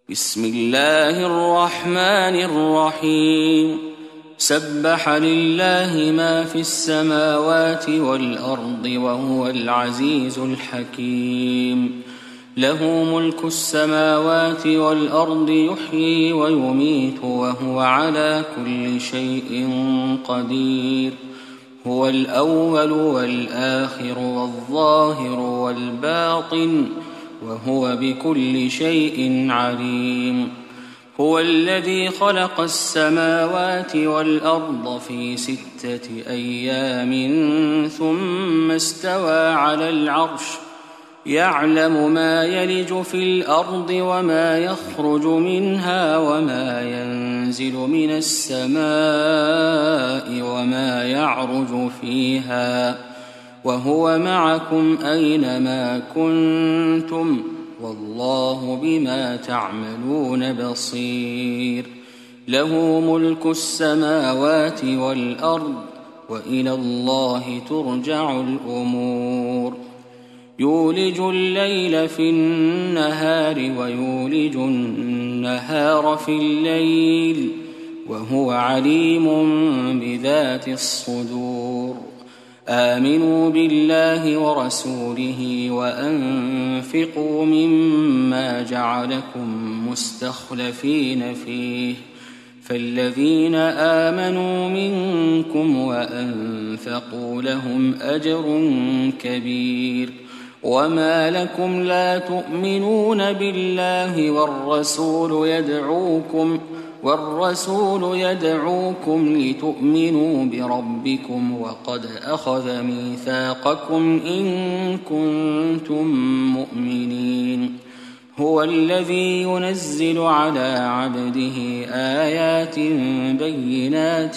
بسم الله الرحمن الرحيم سبح لله ما في السماوات والأرض وهو العزيز الحكيم له ملك السماوات والأرض يحيي ويميت وهو على كل شيء قدير هو الأول والآخر والظاهر والباطن وهو بكل شيء عليم هو الذي خلق السماوات والأرض في 6 أيام ثم استوى على العرش يعلم ما يلج في الأرض وما يخرج منها وما ينزل من السماء وما يعرج فيها وهو معكم أينما كنتم والله بما تعملون بصير له ملك السماوات والأرض وإلى الله ترجع الأمور يولج الليل في النهار ويولج النهار في الليل وهو عليم بذات الصدور آمنوا بالله ورسوله وأنفقوا مما جعلكم مستخلفين فيه فالذين آمنوا منكم وأنفقوا لهم أجر كبير وما لكم لا تؤمنون بالله والرسول يدعوكم لتؤمنوا بربكم وقد أخذ ميثاقكم إن كنتم مؤمنين هو الذي ينزل على عبده آيات بينات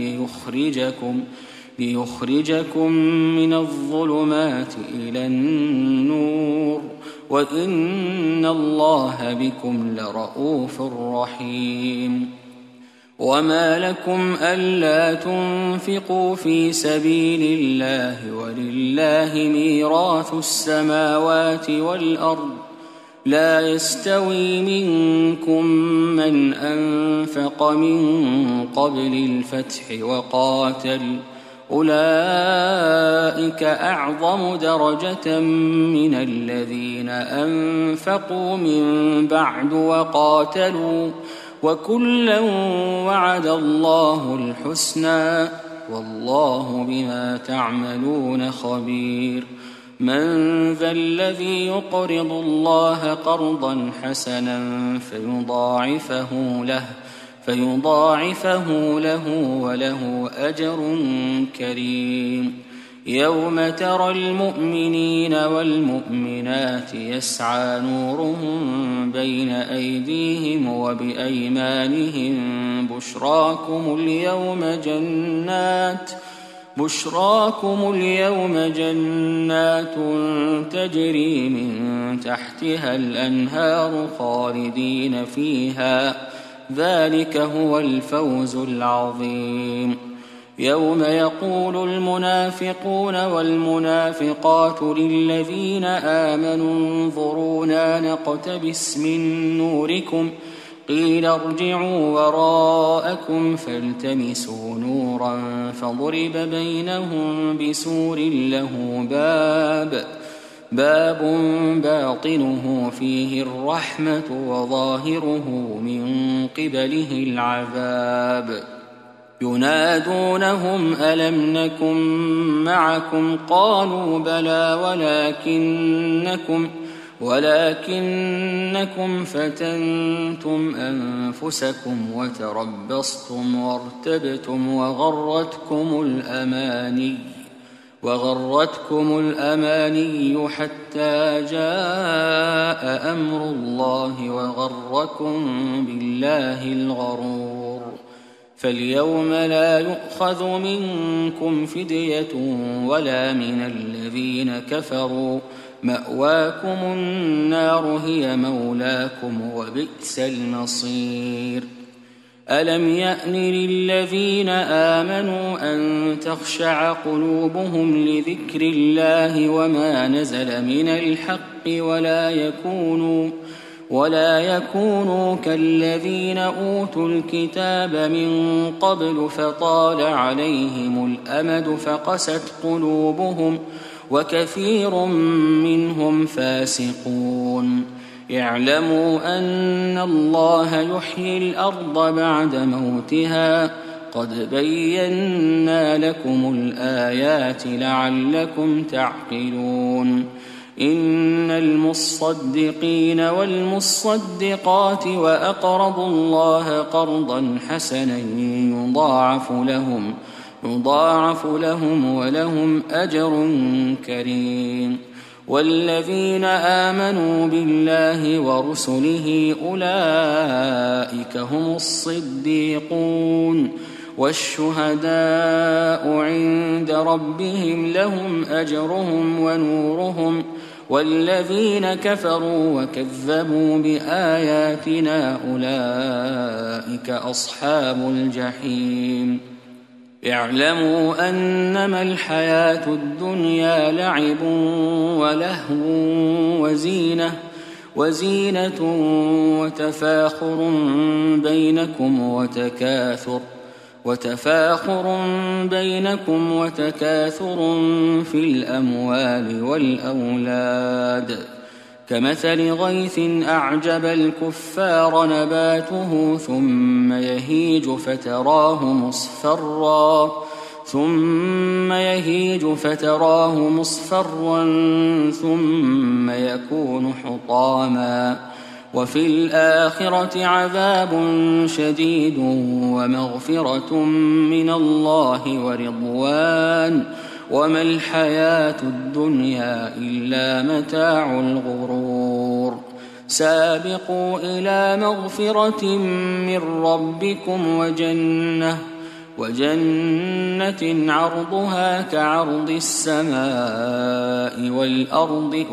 ليخرجكم من الظلمات إلى النور وإن الله بكم لرءوف رحيم وما لكم ألا تنفقوا في سبيل الله ولله ميراث السماوات والأرض لا يستوي منكم من أنفق من قبل الفتح وقاتل أولئك أعظم درجة من الذين أنفقوا من بعد وقاتلوا وكلا وعد الله الحسنى والله بما تعملون خبير من ذا الذي يقرض الله قرضا حسنا فيضاعفه له وله أجر كريم يوم ترى المؤمنين والمؤمنات يسعى نورهم بين أيديهم وبأيمانهم بشراكم اليوم جنات تجري من تحتها الأنهار خالدين فيها ذلك هو الفوز العظيم يوم يقول المنافقون والمنافقات للذين آمنوا انظرونا نقتبس من نوركم قيل ارجعوا وراءكم فالتمسوا نورا فضرب بينهم بسور له باب باطنه فيه الرحمة وظاهره من قبله العذاب ينادونهم ألم نكن معكم قالوا بلى ولكنكم فتنتم أنفسكم وتربصتم وارتبتم وغرتكم الأماني حتى جاء أمر الله وغركم بالله الغرور فاليوم لا يؤخذ منكم فدية ولا من الذين كفروا مأواكم النار هي مولاكم وبئس المصير ألم يأن للذين آمنوا أن تخشع قلوبهم لذكر الله وما نزل من الحق ولا يكونوا كالذين أوتوا الكتاب من قبل فطال عليهم الأمد فقست قلوبهم وكثير منهم فاسقون. اعلموا أن الله يحيي الأرض بعد موتها قد بينا لكم الآيات لعلكم تعقلون. إن المصدقين والمصدقات وأقرضوا الله قرضا حسنا يضاعف لهم ولهم أجر كريم. والذين آمنوا بالله ورسله أولئك هم الصديقون والشهداء عند ربهم لهم أجرهم ونورهم. والذين كفروا وكذبوا بآياتنا أولئك أصحاب الجحيم. اعلموا أنما الحياة الدنيا لعب ولهو وزينة وتفاخر بينكم وتكاثر في الأموال والأولاد كمثل غيث أعجب الكفار نباته ثم يهيج فتراه مصفرا ثم يكون حطاما وفي الآخرة عذاب شديد ومغفرة من الله ورضوان وما الحياة الدنيا إلا متاع الغرور. سابقوا إلى مغفرة من ربكم وجنة عرضها كعرض السماء والأرض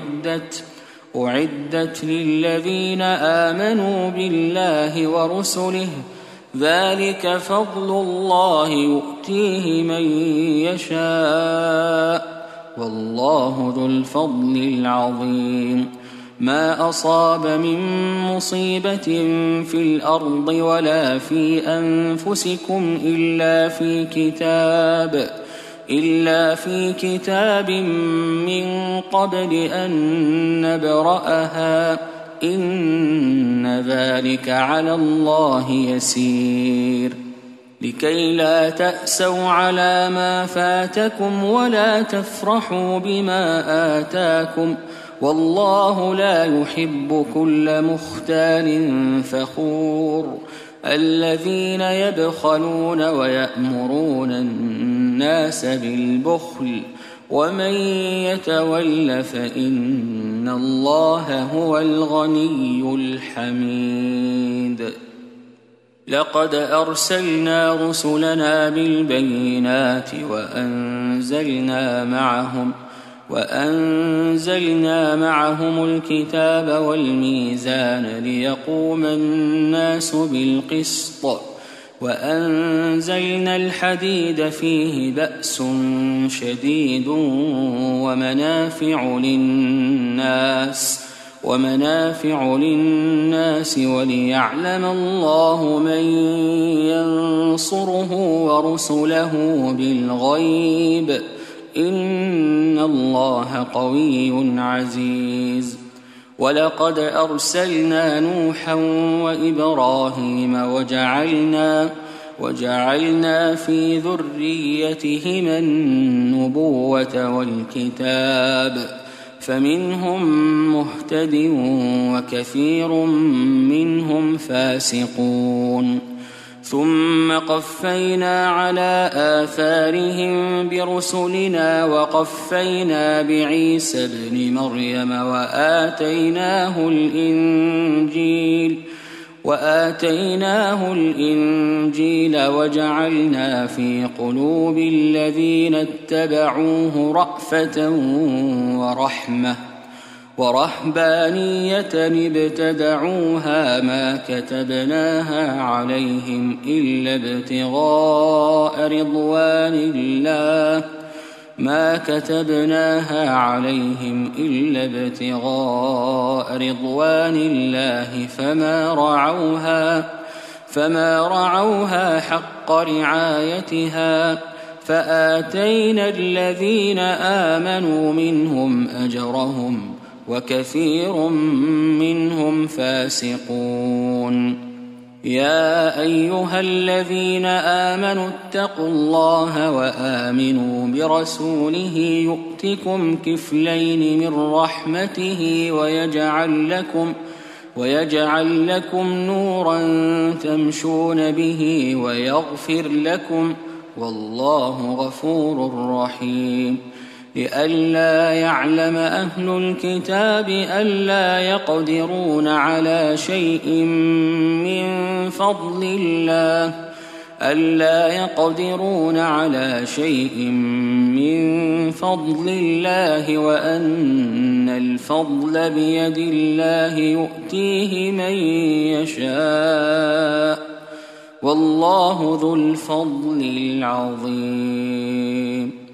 أعدت للذين آمنوا بالله ورسله ذلك فضل الله يؤتيه من يشاء والله ذو الفضل العظيم. ما أصاب من مصيبة في الأرض ولا في أنفسكم إلا في كتاب من قبل أن نبرأها إن ذلك على الله يسير. لكي لا تأسوا على ما فاتكم ولا تفرحوا بما آتاكم والله لا يحب كل مختال فخور. الذين يبخلون ويأمرون الناس بالبخل ومن يتول فإن الله هو الغني الحميد. لقد أرسلنا رسلنا بالبينات وأنزلنا معهم الكتاب والميزان ليقوم الناس بالقسط وأنزلنا الحديد فيه بأس شديد ومنافع للناس وليعلم الله من ينصره ورسله بالغيب إن الله قوي عزيز. ولقد أرسلنا نوحا وإبراهيم وجعلنا في ذريتهما النبوة والكتاب فمنهم مهتد وكثير منهم فاسقون. ثم قفينا على آثارهم برسلنا وقفينا بعيسى ابن مريم وآتيناه الإنجيل وجعلنا في قلوب الذين اتبعوه رأفة ورهبانية ابتدعوها ما كتبناها عليهم إلا ابتغاء رضوان الله ما كتبناها عليهم إلا ابتغاء رضوان الله فما رعوها حق رعايتها فآتينا الذين آمنوا منهم أجرهم وكثير منهم فاسقون. يا أيها الذين آمنوا اتقوا الله وآمنوا برسوله يؤتكم كفلين من رحمته ويجعل لكم نورا تمشون به ويغفر لكم والله غفور رحيم. لئلا يعلم أهل الكتاب ألا يقدرون على شيء من فضل الله وأن الفضل بيد الله يؤتيه من يشاء والله ذو الفضل العظيم.